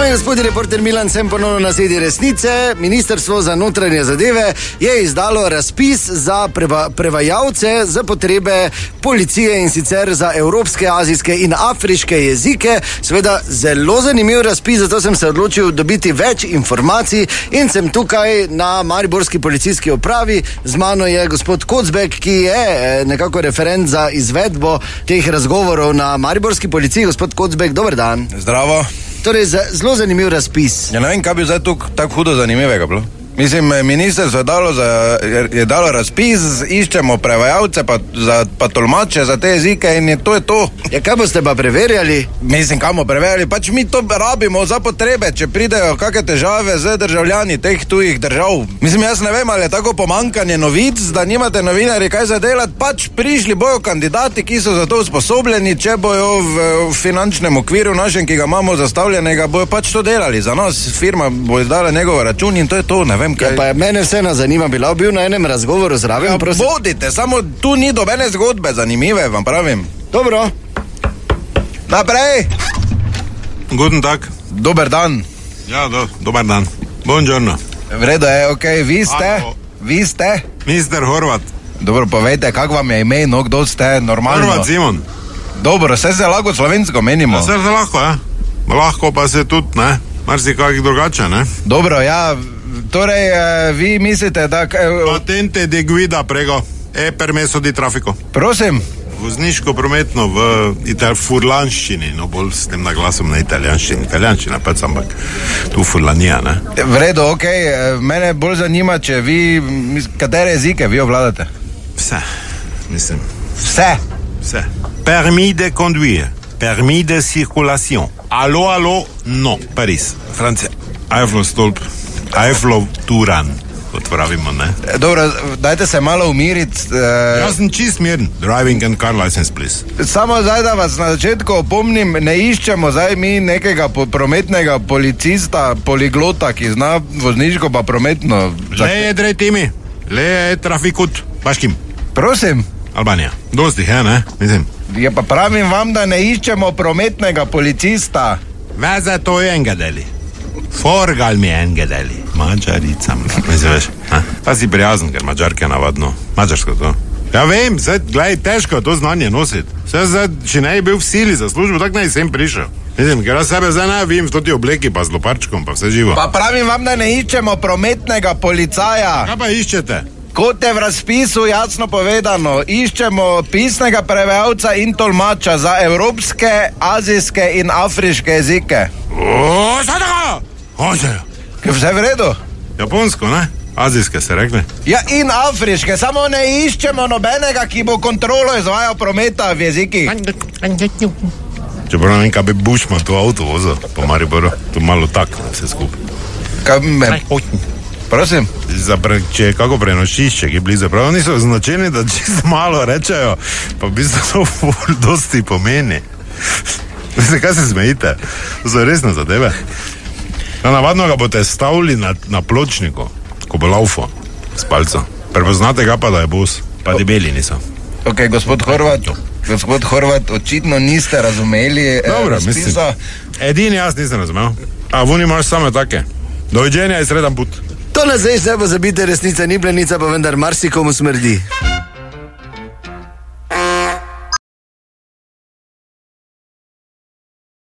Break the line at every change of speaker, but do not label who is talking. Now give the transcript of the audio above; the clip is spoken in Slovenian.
in gospodi, reporter Milan, sem ponovno na sedi resnice. Ministrstvo za notranje zadeve je izdalo razpis za prevajalce za potrebe policije, in sicer za evropske, azijske in afriške jezike. Seveda zelo zanimiv razpis, zato sem se odločil dobiti več informacij in sem tukaj na mariborski policijski upravi. Z mano je gospod Kocbek, ki je nekako referent za izvedbo teh razgovorov na mariborski policiji. Gospod Kocbek, dober dan.
Zdravo.
Torej, zelo zanimiv razpis.
Ja, ne vem, kaj bi zdaj tukaj tako hudo zanimivega bilo. Mislim, ministrstvo je dalo razpis, iščemo prevajalce pa tolmače za te jezike in to je to.
Ja, kaj boste pa preverjali?
Mislim, kaj bomo preverjali? Pač mi to rabimo za potrebe, če pridejo kakšne težave z državljani teh tujih držav. Mislim, jaz ne vem, ali je tako pomankanje novic, da nimate novinarji kaj za delati, pač prišli bojo kandidati, ki so za to usposobljeni, če bojo v finančnem okviru našem, ki ga imamo zastavljenega, bojo pač to delali za nas. Firma bo izdala njegov račun in to je to, ne vem.
Ja, pa mene vse nas zanima, bila bil na enem razgovoru zraven.
Ja, bodite, samo tu ni dobene zgodbe zanimive, vam pravim.
Dobro.
Naprej.
Guten Tag.
Dober dan.
Ja, dober dan. Buongiorno.
V redu je, okej, vi ste?
Mister Horvat.
Dobro, povejte, kako vam je ime, no, kdo ste, normalno?
Horvat Simon.
Dobro, vse se lahko slovensko menimo.
Ja, vse se lahko, ja. Lahko pa se tudi, ne? Marsi kakih drugače, ne?
Dobro, ja, torej, vi mislite, da...
Patente de guida, prego. Permesso di traffico.
Prosim?
Vozniško prometno v furlanščini, no bolj s tem naglasom na italijanščini. Italijanščina pač, ampak tu furlanija, ne?
V redu, okej, mene bolj zanima, če vi, katere jezike vi obvladate?
Vse, mislim.
Vse?
Permis de conduire, permis de circulation. Alo, no, Paris, Francija. Eiffel stolp, Eiffel Turan, kot pravimo, ne?
Dobro, dajte se malo umiriti.
Jaz sem čist miren. Driving and car license, please.
Samo zdaj, da vas na začetku opomnim, ne iščemo zdaj mi nekega prometnega policista, poliglota, ki zna vozniško pa prometno.
Le je timi, le je trafikut, paškim.
Prosim?
Albanija. Dosti je, ne? Mislim.
Ja, pa pravim vam, da ne iščemo prometnega policista.
Veze to je engedeli. Forgal mi je engedeli. Mađarica, mislim, veš. Pa si prijazen, ker Mađarke je navadno. Mađarsko to. Ja vem, zdaj, gledaj, težko je to znanje nositi. Zdaj, če ne je bil v sili za službo, tak naj sem prišel. Mislim, ker jaz sebe zdaj ne vim v toti obleki, pa z loparčkom, pa vse živo.
Pa pravim vam, da ne iščemo prometnega policaja.
Kaj pa iščete?
Kot je v razpisu jasno povedano, iščemo pisnega prevajalca in tolmača za evropske, azijske in afriške jezike. Je vse v redu?
Japonsko, ne? Azijske se rekne.
Ja, in afriške, samo ne iščemo nobenega, ki bo kontrolo izvajal prometa v jezikih.
Čeprav ne vem, kaj bi Bushman to avto vozil po Mariboru, to malo tak, vse skupaj.
Kaj me... Prosim?
Če je kako prenočišče, ki je blizu, prav niso značeni, da čisto malo rečejo, pa v bistvu to dosti pomeni. Mislim, kaj se smejite? To so resne zadeve. Ja, navadno ga boste stavili na pločniku, ko bo laufo s palco. Prepoznate ga pa, da je bus, pa debeli niso.
Ok, gospod Horvat, očitno niste razumeli razpisa.
Edini jaz nisem razumel. A vuni imaš same take. Doviđenja je sredan put.
To nas zdaj vse pozabite, resnica ni plenica, pa vendar marsikomu smrdi.